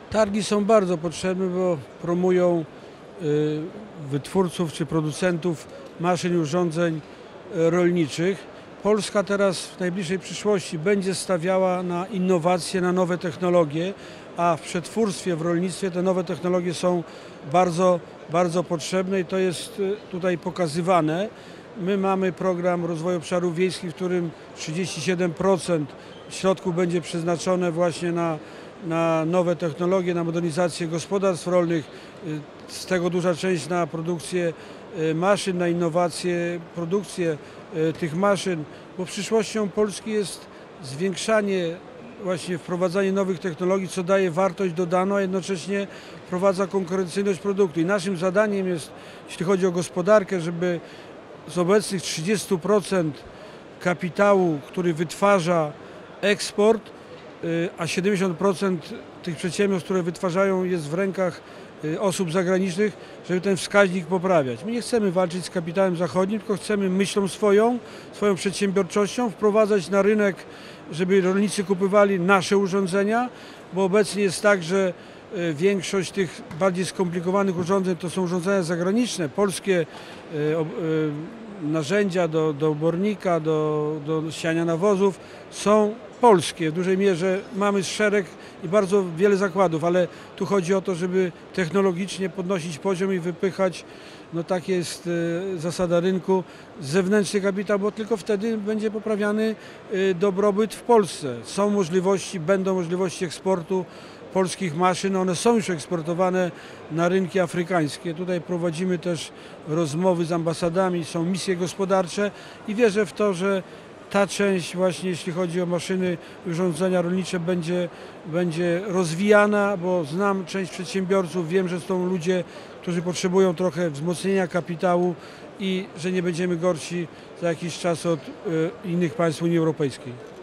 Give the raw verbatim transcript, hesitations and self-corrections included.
Targi są bardzo potrzebne, bo promują y, wytwórców czy producentów maszyn i urządzeń y, rolniczych. Polska teraz w najbliższej przyszłości będzie stawiała na innowacje, na nowe technologie, a w przetwórstwie, w rolnictwie te nowe technologie są bardzo, bardzo potrzebne i to jest y, tutaj pokazywane. My mamy program rozwoju obszarów wiejskich, w którym trzydzieści siedem procent środków będzie przeznaczone właśnie na na nowe technologie, na modernizację gospodarstw rolnych, z tego duża część na produkcję maszyn, na innowacje, produkcję tych maszyn, bo przyszłością Polski jest zwiększanie, właśnie wprowadzanie nowych technologii, co daje wartość dodaną, a jednocześnie wprowadza konkurencyjność produktu. I naszym zadaniem jest, jeśli chodzi o gospodarkę, żeby z obecnych trzydziestu procent kapitału, który wytwarza eksport, a siedemdziesiąt procent tych przedsiębiorstw, które wytwarzają, jest w rękach osób zagranicznych, żeby ten wskaźnik poprawiać. My nie chcemy walczyć z kapitałem zachodnim, tylko chcemy myślą swoją, swoją przedsiębiorczością wprowadzać na rynek, żeby rolnicy kupowali nasze urządzenia, bo obecnie jest tak, że większość tych bardziej skomplikowanych urządzeń to są urządzenia zagraniczne, polskie narzędzia do, do obornika, do, do siania nawozów są polskie. W dużej mierze mamy szereg i bardzo wiele zakładów, ale tu chodzi o to, żeby technologicznie podnosić poziom i wypychać, no tak jest y, zasada rynku, zewnętrzny kapitał, bo tylko wtedy będzie poprawiany y, dobrobyt w Polsce. Są możliwości, będą możliwości eksportu polskich maszyn, one są już eksportowane na rynki afrykańskie. Tutaj prowadzimy też rozmowy z ambasadami, są misje gospodarcze i wierzę w to, że ta część właśnie, jeśli chodzi o maszyny i urządzenia rolnicze, będzie, będzie rozwijana, bo znam część przedsiębiorców, wiem, że są ludzie, którzy potrzebują trochę wzmocnienia kapitału i że nie będziemy gorsi za jakiś czas od y, innych państw Unii Europejskiej.